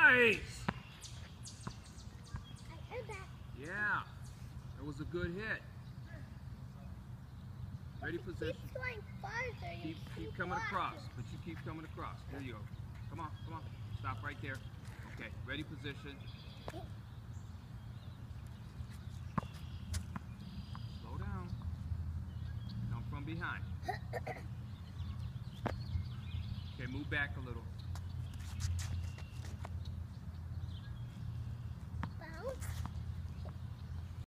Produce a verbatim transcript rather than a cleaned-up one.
Nice! I heard that. Yeah, that was a good hit. Ready, position. Keep going farther. You Keep, keep coming watching. across, but you keep coming across. There you go. Come on, come on. Stop right there. Okay, ready, position. Slow down. Come from behind. Okay, move back a little.